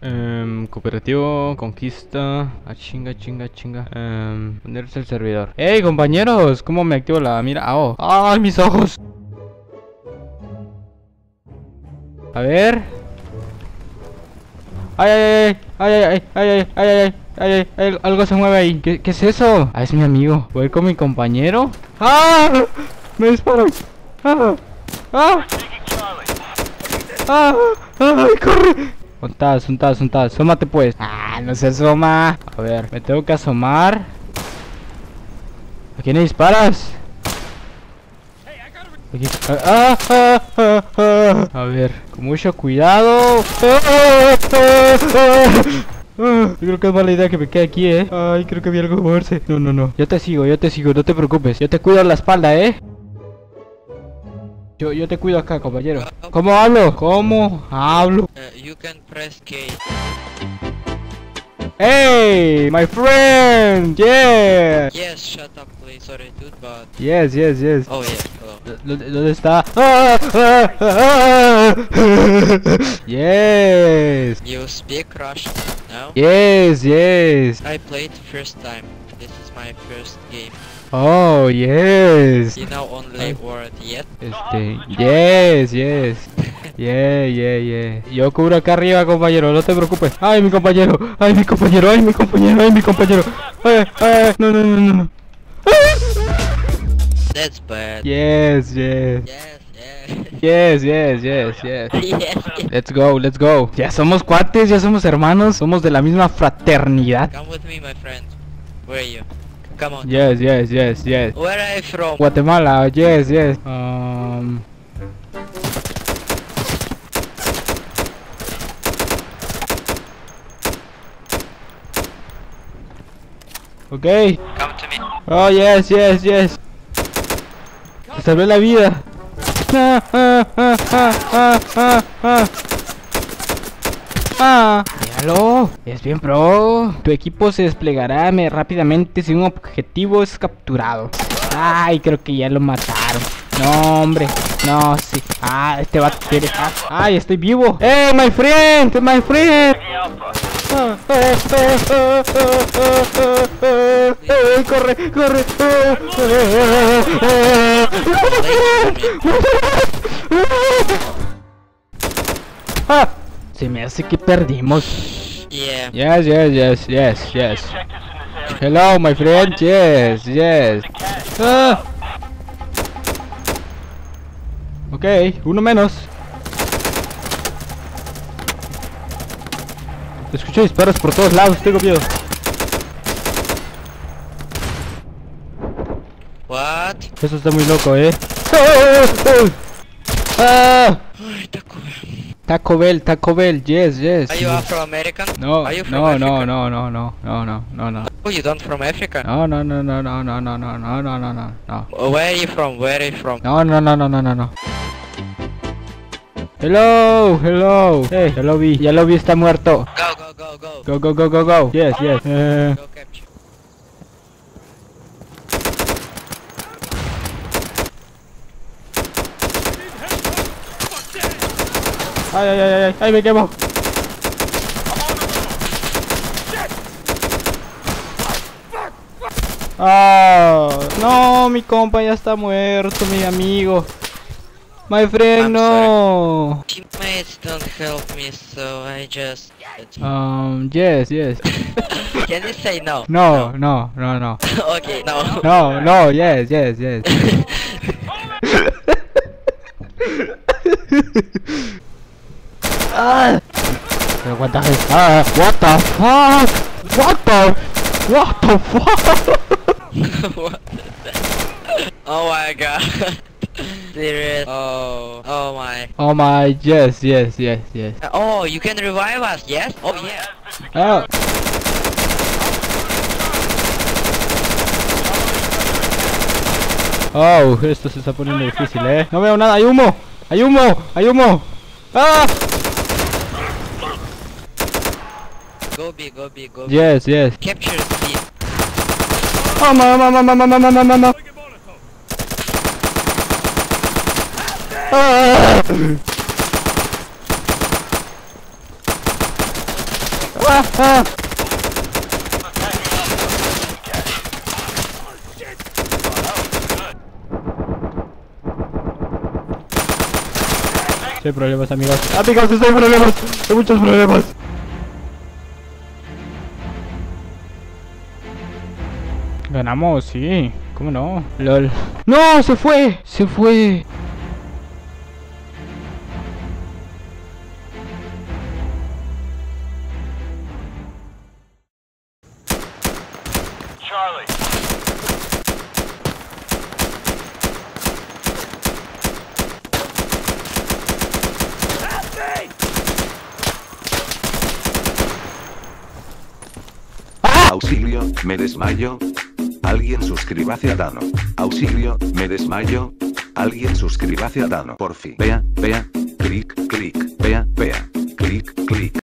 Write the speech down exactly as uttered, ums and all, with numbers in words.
Um, cooperativo, conquista. Ah, chinga, chinga, chinga. Um, ponerse el servidor. ¡Ey, compañeros! ¿Cómo me activo la mira? Ah, oh. ¡Ay, mis ojos! A ver. ¡Ay, ay, ay! ¡Ay, ay, ay! ¡Ay, ay, ay! ¡Ay, ay, ay! Algo se mueve ahí. ¿Qué, qué es eso? Ah, es mi amigo. ¿Voy con mi compañero? ¡Ah! ¡Me disparan! ¡Ah! ¡Ah! ¡Ah! ¡Ay, corre! Sontás, sontás, sontás. Asómate pues. Ah, no se asoma. A ver, me tengo que asomar. ¿A quién le disparas? Aquí. Ah, ah, ah, ah. A ver, con mucho cuidado. Ah, ah, ah, ah. Ah, yo creo que es mala idea que me quede aquí, eh. Ay, creo que vi algo moverse. No, no, no. Yo te sigo, yo te sigo, no te preocupes. Yo te cuido la espalda, eh. Yo, yo te cuido acá, compañero. ¿Cómo hablo? ¿Cómo hablo? Uh, you can press K. Hey, my friend. Yeah. Yes, shut up, please. Sorry, dude, but. Yes, yes, yes. Oh yeah. Hello. ¿Dó- ¿Dónde está? Ah, ah, ah, ah. Yes. You speak Russian now? Yes, yes. I played first time. This is my first game. Oh, yes. You know only word yet. Este, yes, yes. Yeah, yeah, yeah. Yo cubro acá arriba, compañero, no te preocupes. Ay, mi compañero, ay, mi compañero, ay, mi compañero, ay, mi compañero. Ay, ay, no, no, no, no, no. That's bad. Yes, yes. Yes, yes. Yes, yes, yes, yes. yes, yes. Let's go, let's go. Ya somos cuates, ya somos hermanos, somos de la misma fraternidad. Come with me, my friend. Where are you? Come on. Yes, yes, yes, yes. Where are you from? Guatemala, yes, yes. Um. Okay. Come to me. Oh, yes, yes, yes. Te salvé la vida. Ah, ah, ah, ah, ah, ah, ah. Ah, míralo, es bien pro. Tu equipo se desplegará me- rápidamente si un objetivo es capturado. Ay, creo que ya lo mataron. No, hombre, no, sí. Ah, este va a querer. Ah, ay, estoy vivo. ¡Eh, my friend! ¡My friend! Ah, ah, ah, ah, ah, ah, ah, ah. ¡Eh, corre, corre! Ah, ah, ah, ah. Se me hace que perdimos. Yeah. Yes, yes, yes, yes, yes. Hello, my friend. Yes, yes. Ah. Ok, uno menos. Escucho disparos por todos lados, tengo miedo. What? Eso está muy loco, eh. Ah. Ay, Taco Bell. Taco Bell, Taco Bell, yes, yes. Are you Afro-American? No, Are you from no, Africa? no, no, no, no, no, no, no, no. Oh, you don't from Africa? No, no, no, no, no, no, no, no, no, no, no, no, no. Uh, Where are you from? Where are you from? No, no, no, no, no, no, no. Hello, hello. Hey, ya lo vi, ya lo vi, está muerto. Go, go, go, go. Go, go, go, go, go. Yes, yes. Eh, Go capture. ay, ay, ay, ay, ay, me quemo. Ah, no, mi compa ya está muerto, mi amigo. My friend, I'm no. Teammates don't help me, so I just... Um, yes, yes. Can you say no? No, no, no, no. Okay, no. No, no, yes, yes, yes. Ah. Pero what the heck? Ah, what the fuck? What the? What the fuck? What? Oh my god. Serious. Oh. Oh my. Oh my, yes, yes, yes, yes. Oh, you can revive us, yes? Oh yeah. Ah. Oh, esto se está poniendo difícil, eh. No veo nada, hay humo, hay humo, hay humo. Ah. Go B, go B, go B. Yes, yes. Capture B. Oh, mamá, mamá, mamá, mamá, mamá. Ah. ¡Ah! ¡Ah! Hay problemas, amigos. Amigos, hay problemas. Hay muchos problemas. Ganamos, sí. ¿Cómo no? LOL. ¡No! ¡Se fue! ¡Se fue! Charlie. Auxilio, me desmayo. Alguien suscríbase a Dano. Auxilio, me desmayo. Alguien suscríbase a Dano. Por fin. Vea, vea. Clic, clic. Vea, vea. Clic, clic.